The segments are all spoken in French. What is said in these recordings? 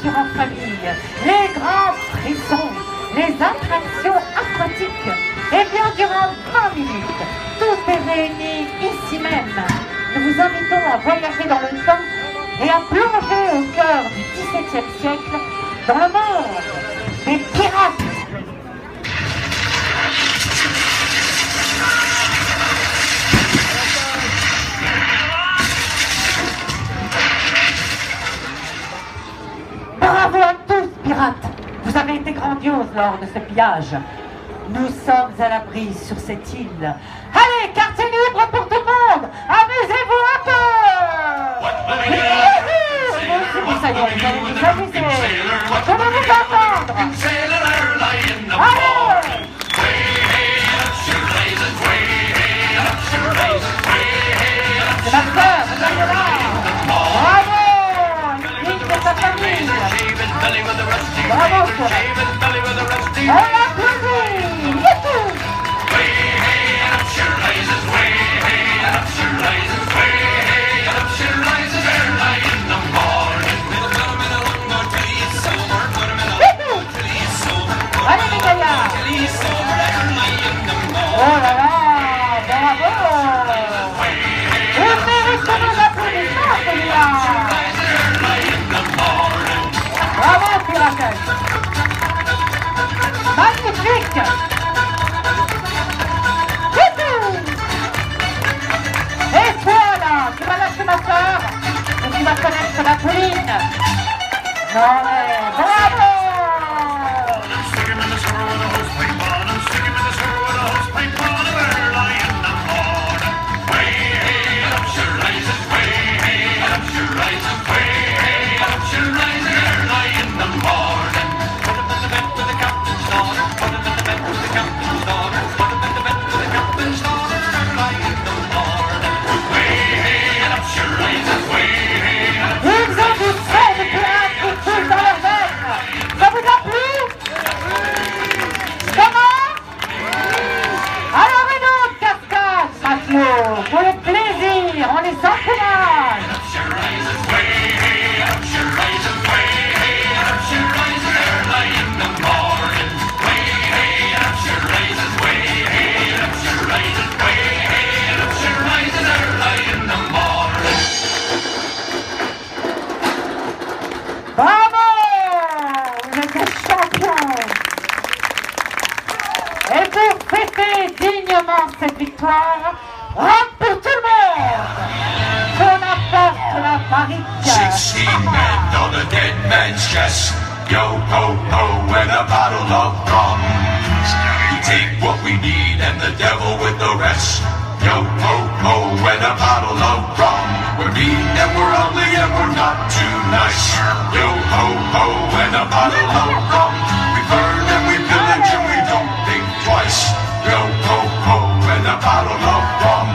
aventures en famille, les grands frissons, les attractions aquatiques. Et bien durant 20 minutes, tout est réuni ici même. Nous vous invitons à voyager dans le temps et à plonger au cœur du XVIIe siècle dans le monde des pirates. Bravo à tous, pirates! Vous avez été grandioses lors de ce pillage. Nous sommes à l'abri sur cette île. Allez, quartier libre pour tout le monde! Amusez-vous un peu! Vous allez vous amuser. Je veux vous entendre. Allez! C'est ma soeur, regardez là. Bravo! Une ligne de sa famille. Bravo, soeur. On l'applaudit. Youhou! Allez les gaillards! Oh là là! Bravo! Il mérite nos applaudissements celui-là! Bravo Pirates! Magnifique! Et toi là, tu vas lâcher ma soeur et tu vas connaître la Pauline! Non mais bravo! Pour le plaisir, on les encourage. Bravo! Vous êtes des champions. Et pour fêter dignement cette victoire, rock pour tout le monde! Qu'on apporte la barrique! 16 men on a dead man's chest. Yo ho ho and a bottle of rum. We take what we need and the devil with the rest. Yo ho ho and a bottle of rum. We're mean and we're ugly and we're not too nice. Yo ho ho and a bottle of rum. We burn and we pillage and we don't think twice. Yo ho ho and a bottle of rum.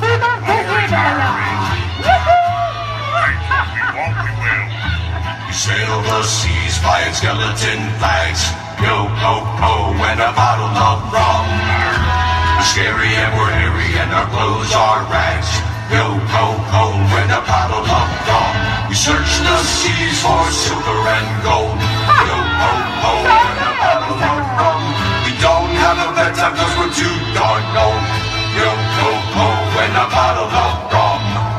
We sail the seas flying skeleton flags. Yo ho ho and a bottle of rum. We're scary and we're hairy and our clothes are rags. Yo ho ho and a bottle of rum. We search the seas for silver and gold. Yo ho ho and a bottle of rum. We don't have a bedtime 'cause we're too darn old. Yo ho ho and a bottle of rum.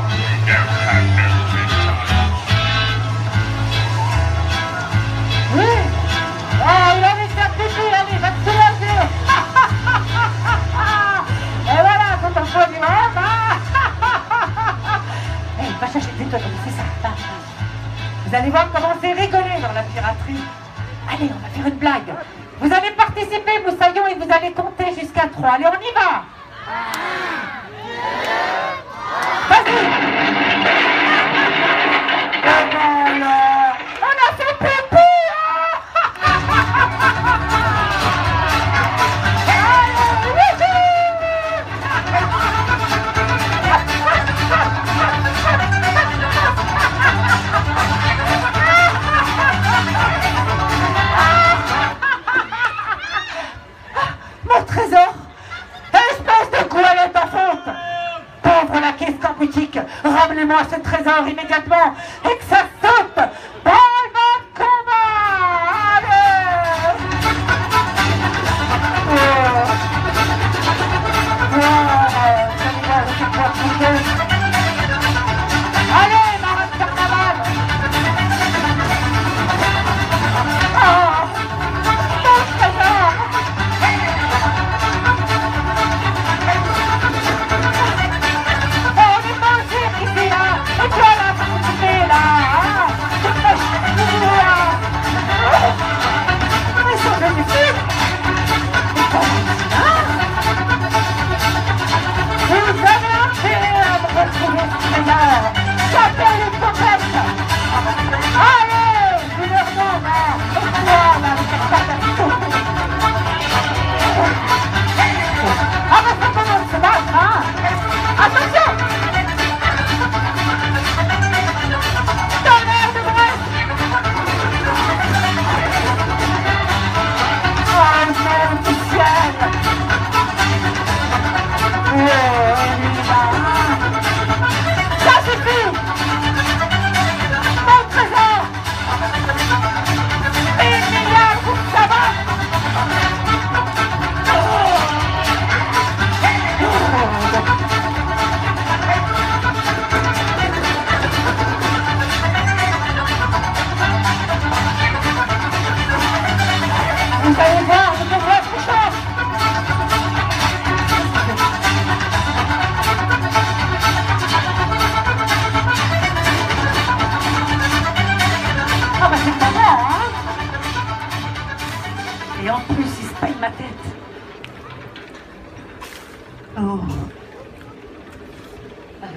Oui! Oh, il a envie de faire pipi, allez, va te soulager! Et voilà, quand on fait du rhum, hey, va chercher des toiles, c'est ça. Vous allez voir comment c'est rigolé dans la piraterie. Allez, on va faire une blague. Vous allez participer, Moussaillon, et vous allez compter jusqu'à 3. Allez, on y va! Vas-y! On a fait pipi! Mon trésor! Espèce de goélette en faute! Pauvre la caisse en boutique! Ramenez-moi ce trésor immédiatement et que ça saute! Ball de combat!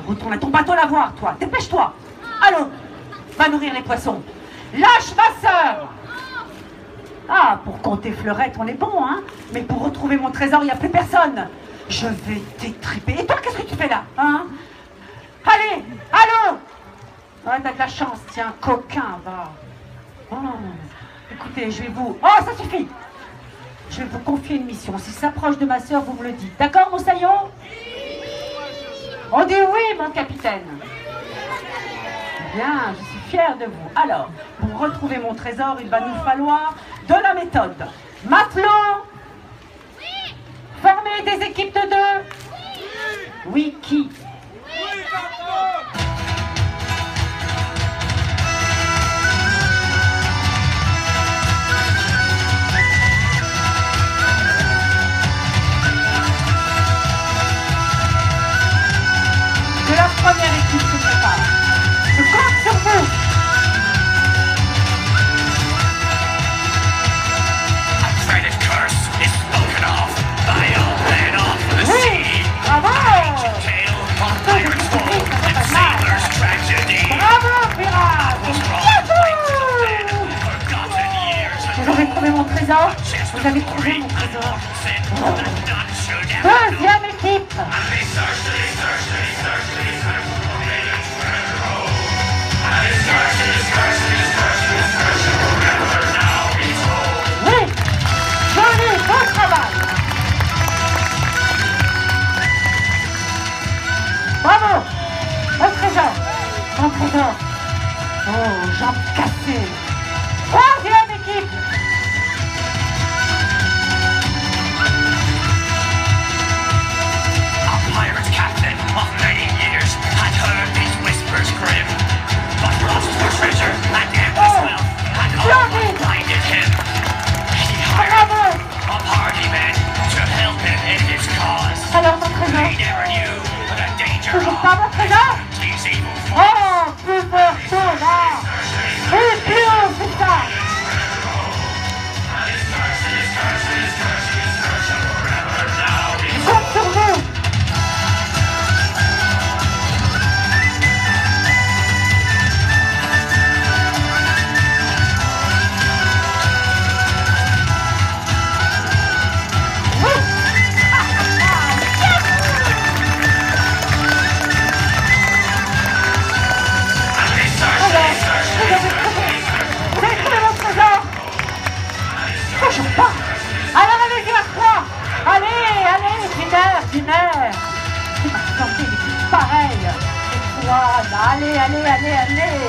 Retourne à ton bateau lavoir, toi. Dépêche-toi. Allons, va nourrir les poissons. Lâche ma sœur. Ah, pour compter fleurette, on est bon, hein. Mais pour retrouver mon trésor, il n'y a plus personne. Je vais t'étriper. Et toi, qu'est-ce que tu fais là, hein? Allez, allô. Ouais, t'as de la chance, tiens, coquin, va. Oh, écoutez, je vais vous... Oh, ça suffit. Je vais vous confier une mission. Si ça s'approche de ma sœur, vous me le dites. D'accord, Moussaillon? On dit oui, mon capitaine. Bien, je suis fière de vous. Alors, pour retrouver mon trésor, il va nous falloir de la méthode. Matelot, former des équipes de 2. Oui, qui? Que la première équipe se prépare. Je compte sur vous. Oui, bravo. Bravo, pirate. Vous avez trouvé mon trésor. Vous avez trouvé mon trésor. Deuxième équipe. Oui, joli, bon travail. Bravo, mon trésor, mon trésor. Oh, jambes cassées. Troisième équipe. Alors mon trésor, toujours pas mon trésor? Oh, plus fort, là. Oui, plus haut, c'est ça. Je compte sur vous. Alors allez-y à 3. Allez, dîner. C'est pas planté des trucs pareils. Et voilà, allez.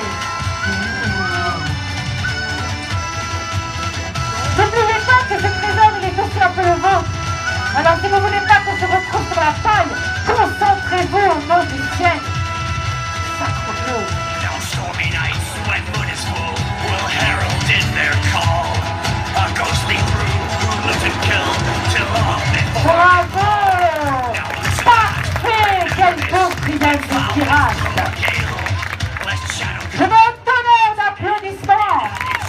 N'oubliez pas que ce trésor, il est aussi un peu le vôtre. Alors si vous voulez pas qu'on se retrouve sur la paille, concentrez-vous au nom du ciel. Sacre-bleu. Now stormy nights when moon is full will herald in their call a ghostly crew who lived and killed till long before. Bravo! Parfait! Quel beau triangle de pirate! Je veux un tonnerre d'applaudissements!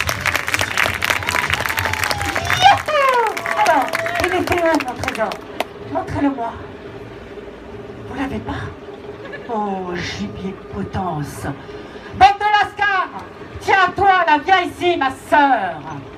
Youhou! Alors, il était où mon trésor? Montrez-le-moi. Vous l'avez pas? Oh, gibier de potence! Bête de Lascar! Tiens-toi là, viens ici, ma sœur!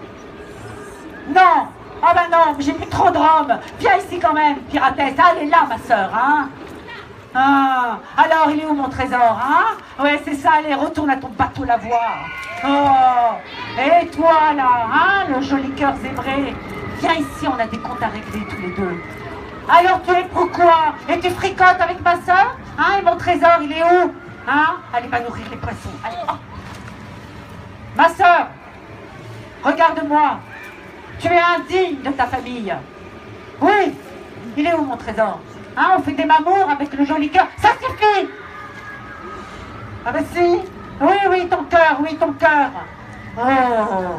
Non! Ah ben non, j'ai plus trop de rhum! Viens ici quand même, piratesse! Ah, elle est là, ma sœur, hein? Ah, alors, il est où mon trésor, hein? Ouais, c'est ça, allez, retourne à ton bateau lavoir! Oh! Et toi, là, hein, le joli cœur zébré? Viens ici, on a des comptes à régler tous les deux. Alors, tu es pourquoi? Et tu fricotes avec ma sœur? Hein? Et mon trésor, il est où? Hein? Allez, va nourrir les poissons. Allez, oh. Ma sœur, regarde-moi. Tu es indigne de ta famille. Oui, il est où mon trésor? Hein? On fait des mamours avec le joli cœur. Ça suffit. Ah ben si. Oui, ton cœur, oui, ton cœur. Oh.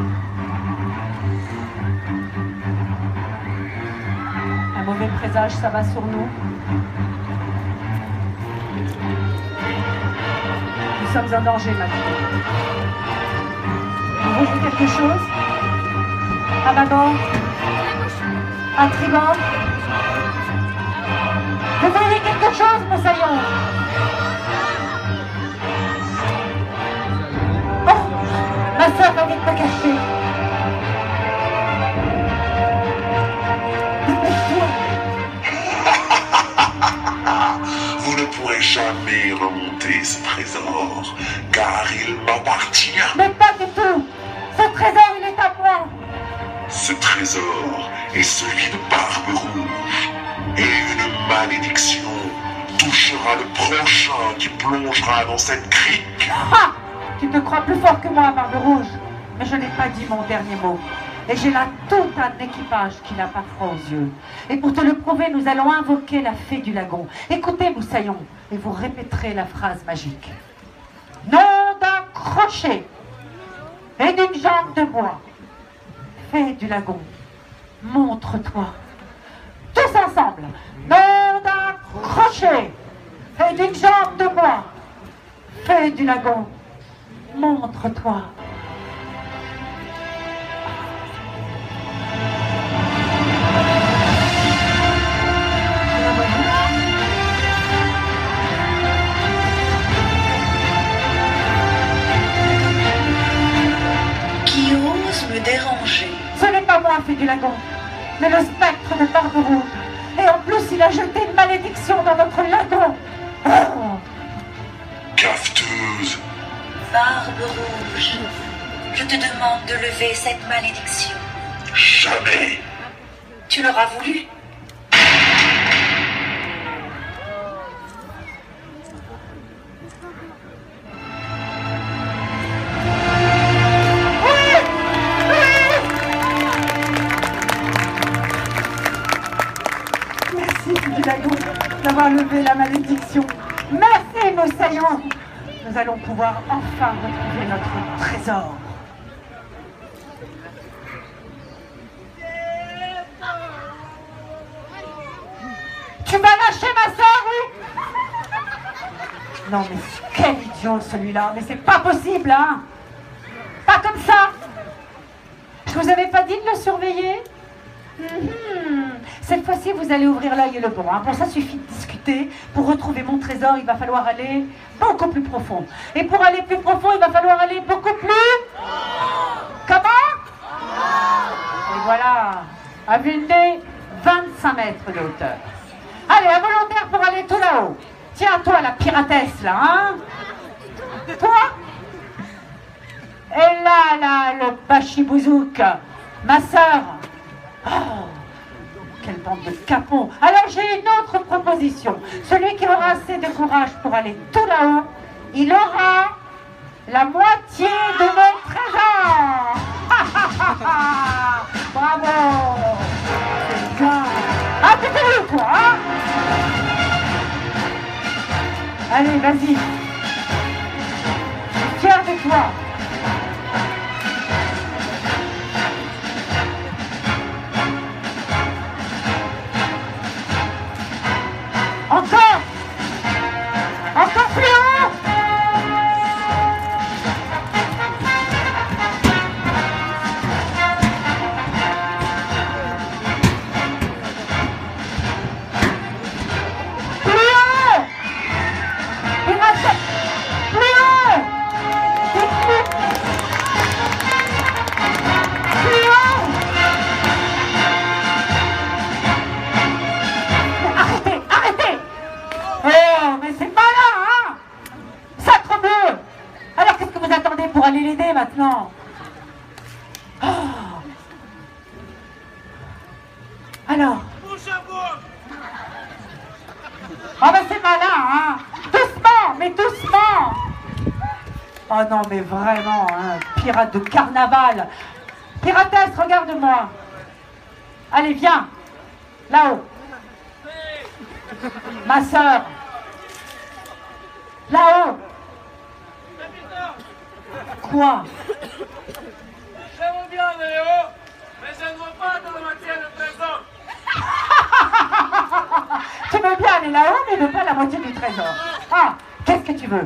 Un mauvais présage, ça va sur nous. Nous sommes en danger maintenant. Vous voyez quelque chose? À bâbord? À tribord? Vous voyez quelque chose, Moussaillon? jamais remonter ce trésor, car il m'appartient. Mais pas du tout. Ce trésor, il est à moi. Ce trésor est celui de Barbe Rouge, et une malédiction touchera le prochain qui plongera dans cette crique. Ah! Tu te crois plus fort que moi, Barbe Rouge. Mais je n'ai pas dit mon dernier mot. Et j'ai là tout un équipage qui n'a pas froid aux yeux. Et pour te le prouver, nous allons invoquer la fée du lagon. Écoutez, Moussaillon, et vous répéterez la phrase magique. Nom d'un crochet et d'une jambe de bois. Fée du lagon, montre-toi. Tous ensemble. Nom d'un crochet et d'une jambe de bois. Fée du lagon, montre-toi. Qui ose me déranger? Ce n'est pas moi, fée du lagon, mais le spectre de Barbe Rouge. Et en plus, il a jeté une malédiction dans notre lagon. Oh. Cafeteuse, Barbe Rouge, je te demande de lever cette malédiction. jamais. Tu l'auras voulu? Merci, fée du lagon, d'avoir levé la malédiction. Merci, Moussaillon. Nous allons pouvoir enfin retrouver notre trésor. Tu m'as lâché ma soeur, oui? Non, mais quel idiot celui-là. Mais c'est pas possible, hein? Pas comme ça. Je vous avais pas dit de le surveiller? Cette fois-ci, vous allez ouvrir l'œil et le bon. Hein. Pour ça, suffit de discuter. Pour retrouver mon trésor, il va falloir aller beaucoup plus profond. Et pour aller plus profond, il va falloir aller beaucoup plus... Comment? Et voilà, à vue de nez, 25 mètres de hauteur. Allez, un volontaire pour aller tout là-haut. Tiens, toi, la piratesse, là, hein? Toi? Et là, le bachibouzouk, ma sœur. Oh, quelle bande de capots. Alors, j'ai une autre proposition. Celui qui aura assez de courage pour aller tout là-haut, il aura la moitié de mon trésor. Bravo. C'est bien. Ah, t'es sérieux, toi, hein? Allez, vas-y. Je suis fière de toi. Encore! Encore plus haut! Plus haut! Il reste... Plus haut! Plus haut! Arrêtez! Arrêtez! Oh, mais c'est pas là, hein? Sacre bleu! Alors qu'est-ce que vous attendez pour aller l'aider maintenant? Oh. Alors? Ah ben c'est malin, hein? Doucement, mais doucement! Oh non, mais vraiment, hein? Pirate de carnaval! Piratesse, regarde-moi! Allez, viens! Là-haut! Ma sœur! Là-haut! Quoi? J'aime bien Léo, mais je ne veux pas de la moitié du trésor. Tu veux bien aller là-haut, mais ne pas la moitié du trésor. Ah, qu'est-ce que tu veux?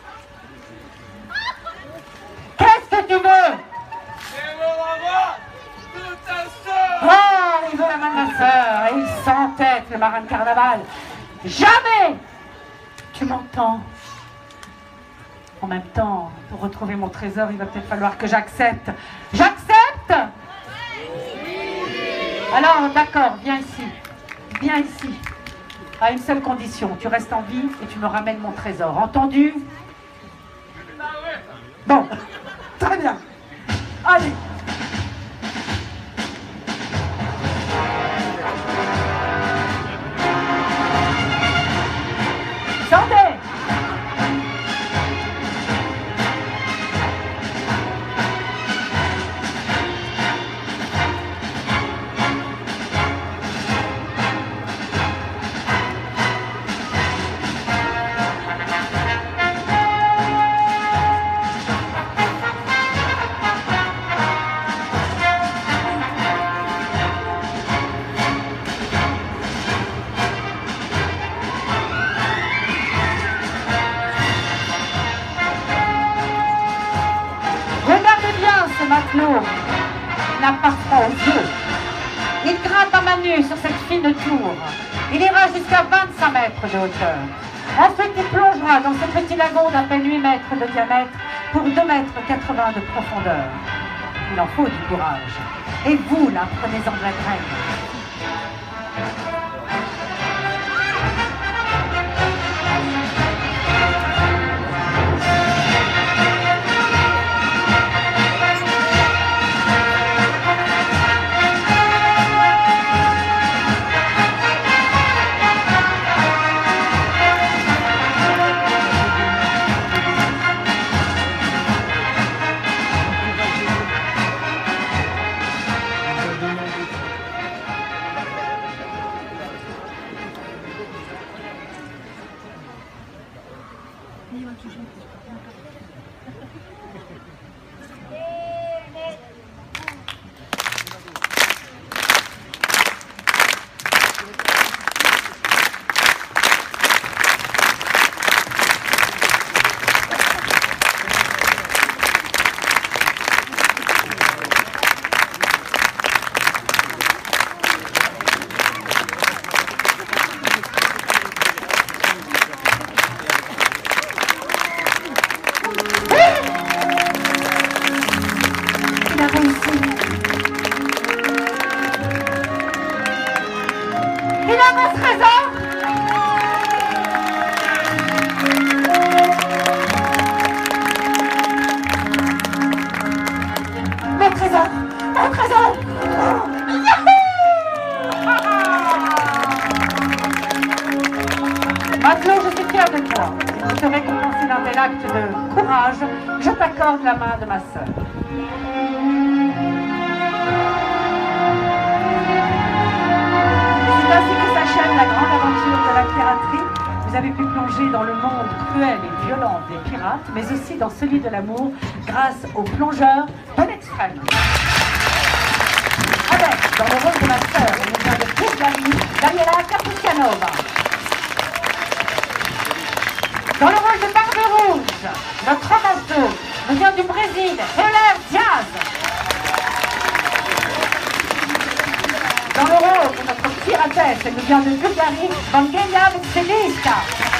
Qu'est-ce que tu veux? Je veux avoir tout un sort. Oh, il veut la main de ma sœur, et il s'entête, le marin de carnaval. Jamais! Tu m'entends? En même temps, pour retrouver mon trésor, il va peut-être falloir que j'accepte. J'accepte? Alors, d'accord, viens ici. Viens ici. À une seule condition, tu restes en vie et tu me ramènes mon trésor. Entendu? Bon, très bien. Allez. Sortez. Matelot n'a pas froid aux yeux. Il grimpe à main nue sur cette fine tour. Il ira jusqu'à 25 mètres de hauteur. Ensuite, il plongera dans ce petit lagon d'à peine 8 mètres de diamètre pour 2,80 mètres de profondeur. Il en faut du courage. Et vous, là, prenez-en de la graine. Je t'accorde la main de ma sœur. C'est ainsi que s'achève la grande aventure de la piraterie. Vous avez pu plonger dans le monde cruel et violent des pirates, mais aussi dans celui de l'amour grâce aux plongeurs de l'extrême. Avec, dans le rôle de ma sœur, elle nous vient de Bulgarie, Daniela Capucianova. Dans le rôle de Barbe Rouge, notre romanceau nous vient du Brésil, Euler Diaz. Dans le rôle de notre piratesse, elle nous vient de Bulgarie, Vangela Veselista.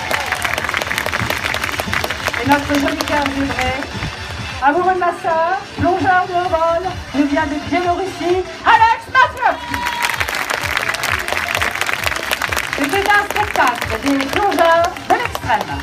Et notre joli cœur vibré, amoureux de ma sœur, plongeur de haut vol, nous vient de Biélorussie, Alex Maslov. C'était un spectacle des plongeurs de l'extrême.